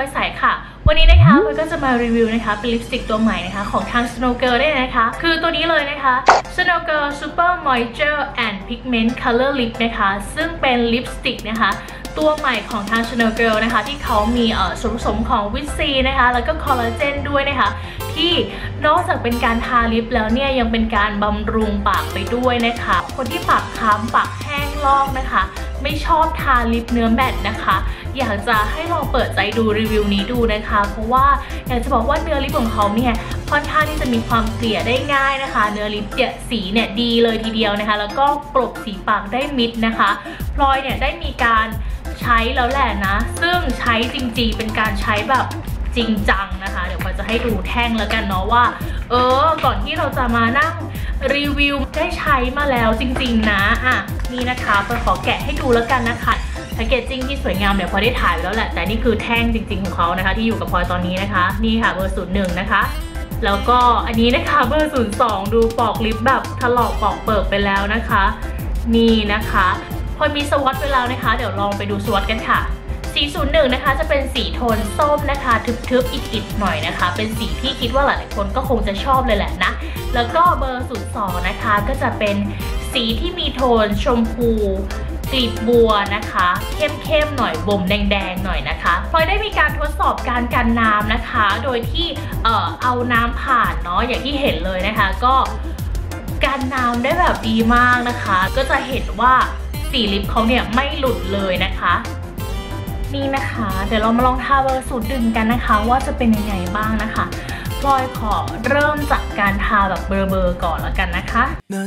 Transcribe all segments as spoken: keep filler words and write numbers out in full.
อยใส่ค่ะวันนี้นะคะพลอยก็จะมารีวิวนะคะเป็นลิปสติกตัวใหม่นะคะของทาง Snow Girl ได้นะคะคือตัวนี้เลยนะคะ Snow Girl Super Moisture and Pigment Color Lip นะคะซึ่งเป็นลิปสติกนะคะตัวใหม่ของทาง Snow Girl นะคะที่เขามีเอ่อส่วนผสมของวิตซีนะคะแล้วก็คอลลาเจนด้วยนะคะที่นอกจากเป็นการทาลิปแล้วเนี่ยยังเป็นการบำรุงปากไปด้วยนะคะคนที่ปากค้ำปากแห้งลอกนะคะไม่ชอบทาลิปเนื้อแมตต์นะคะอยากจะให้ลองเปิดใจดูรีวิวนี้ดูนะคะเพราะว่าอยากจะบอกว่าเนื้อลิปของเขาเนี่ยค่อนข้างที่จะมีความเกลี่ยได้ง่ายนะคะเนื้อลิปเนี่ยสีเนี่ยดีเลยทีเดียวนะคะแล้วก็กลบสีปากได้มิดนะคะพลอยเนี่ยได้มีการใช้แล้วแหละนะซึ่งใช้จริงๆเป็นการใช้แบบจริงจังนะคะเดี๋ยวพลอยจะให้ดูแท่งแล้วกันเนาะว่าเออก่อนที่เราจะมานั่งรีวิวได้ใช้มาแล้วจริงๆนะอ่ะนี่นะคะพลอยขอแกะให้ดูแล้วกันนะคะแพคเกจจิ้งที่สวยงามเดี๋ยวพลอยได้ถ่ายไปแล้วแหละแต่นี่คือแท่งจริงๆของเขานะคะที่อยู่กับพลอยตอนนี้นะคะนี่ค่ะเบอร์ศูนย์หนึ่งนะคะแล้วก็อันนี้นะคะเบอร์ศูนย์สองดูปอกลิปแบบถลอกปอกเปิกไปแล้วนะคะนี่นะคะพลอยมีสวอตไปแล้วนะคะเดี๋ยวลองไปดูสวอตกันค่ะสีศูนย์หนึ่งนะคะจะเป็นสีโทนส้มนะคะทึบๆอิดๆหน่อยนะคะเป็นสีที่คิดว่าหลายๆคนก็คงจะชอบเลยแหละนะแล้วก็เบอร์ศูนย์สองนะคะก็จะเป็นสีที่มีโทนชมพูกลีบบัวนะคะเข้มๆหน่อยบ่มแดงๆหน่อยนะคะพลอยได้มีการทดสอบการกันน้ำนะคะโดยที่เอ่อเอาน้ำผ่านเนาะอย่างที่เห็นเลยนะคะก็กันน้ำได้แบบดีมากนะคะก็จะเห็นว่าสีลิปเขาเนี่ยไม่หลุดเลยนะคะนี่นะคะเดี๋ยวเรามาลองทาเบอร์สูตรดึงกันนะคะว่าจะเป็นยังไงบ้างนะคะพลอยขอเริ่มจากการทาแบบเบอร์ๆก่อนแล้วกันนะคะ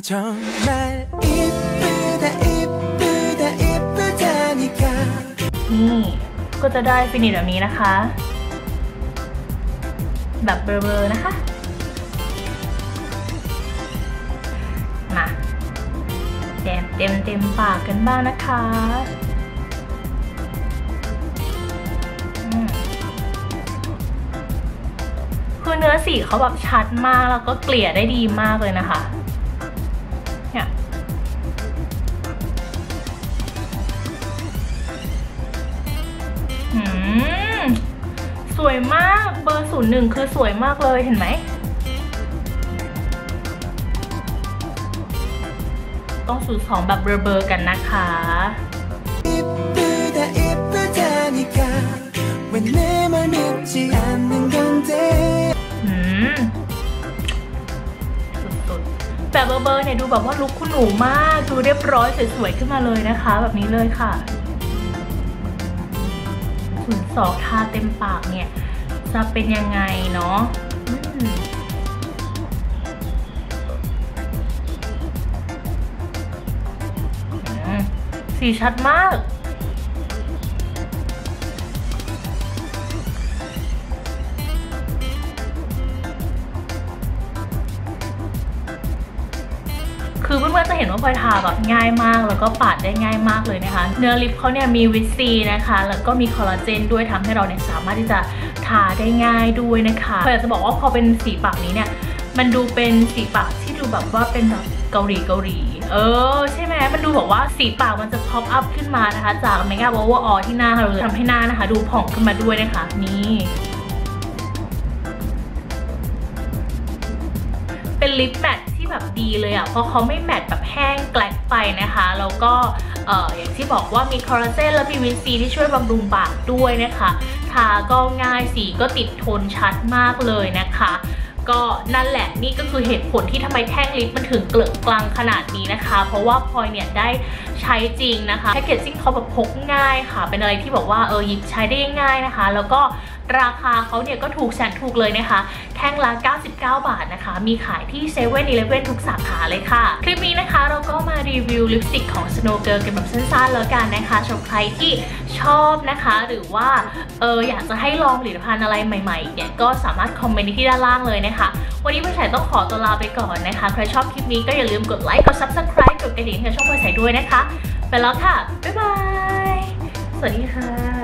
นี่ก็จะได้ฟินิชแบบนี้นะคะแบบเบลอๆนะคะมาแดมเต็มเต็มปากกันบ้างนะคะคือเนื้อสีเขาแบบชัดมากแล้วก็เกลี่ยได้ดีมากเลยนะคะเนี่ยหืมสวยมากเบอร์ศูนย์หนึ่งคือสวยมากเลยเห็นไหมต้องศูนย์สองแบบเบอร์ๆกันนะคะสุดๆแบบเบอร์ๆเนี่ยดูแบบว่าลุคคุณหนูมากดูเรียบร้อยสวยๆขึ้นมาเลยนะคะแบบนี้เลยค่ะศูนย์สองทาเต็มปากเนี่ยจะเป็นยังไงเนาะสีชัดมากคือเพื่อนๆจะเห็นว่าพลอยทาแบบง่ายมากแล้วก็ปาดได้ง่ายมากเลยนะคะเนื้อลิปเขาเนี่ยมีวิตซีนะคะแล้วก็มีคอลลาเจนด้วยทำให้เราเนี่ยสามารถที่จะทาได้ง่ายด้วยนะคะพลอยอยากจะบอกว่าพอเป็นสีปากนี้เนี่ยมันดูเป็นสีปากที่ดูแบบว่าเป็นแบบเกาหลีเกาหลีเออใช่ไหมมันดูแบบว่าสีปากมันจะพ็อปอัพขึ้นมานะคะจากเมคอัพโอเวอร์ออลที่หน้าเราทำให้หน้านะคะดูผ่องขึ้นมาด้วยนะคะนี่เป็นลิปแมทที่แบบดีเลยอ่ะเพราะเขาไม่แมทแบบแห้งแกลกไปนะคะแล้วก็เอ่ออย่างที่บอกว่ามีคอลลาเจนและมีวิตซีที่ช่วยบำรุงปากด้วยนะคะทาก็ง่ายสีก็ติดทนชัดมากเลยนะคะก็นั่นแหละนี่ก็คือเหตุผลที่ทำไมแท่งลิปมันถึงเกลื่อนกลางขนาดนี้นะคะเพราะว่าพลอยเนี่ยได้ใช้จริงนะคะแพคเกจจิ้งเขาแบบพกง่ายค่ะเป็นอะไรที่บอกว่าเออหยิบใช้ได้ง่ายนะคะแล้วก็ราคาเขาเนี่ยก็ถูกแสนถูกเลยนะคะแท่งละเก้าสิบเก้าบาทนะคะมีขายที่เซเว่นอีเลฟเว่นทุกสาขาเลยค่ะคลิปนี้นะคะเราก็มารีวิวลิปสติกของ Snow Girl กันแบบสั้นๆแล้วกันนะคะสำหรับใครที่ชอบนะคะหรือว่าเอออยากจะให้ลองผลิตภัณฑ์อะไรใหม่ๆเนี่ยก็สามารถคอมเมนต์ที่ด้านล่างเลยนะคะวันนี้พลอยใส่ต้องขอตัวลาไปก่อนนะคะใครชอบคลิปนี้ก็อย่าลืมกดไลค์กด ซับสไครบ์ กดกระดิ่งให้ช่องพลอยใส่ด้วยนะคะไปแล้วค่ะบ๊ายบายสวัสดีค่ะ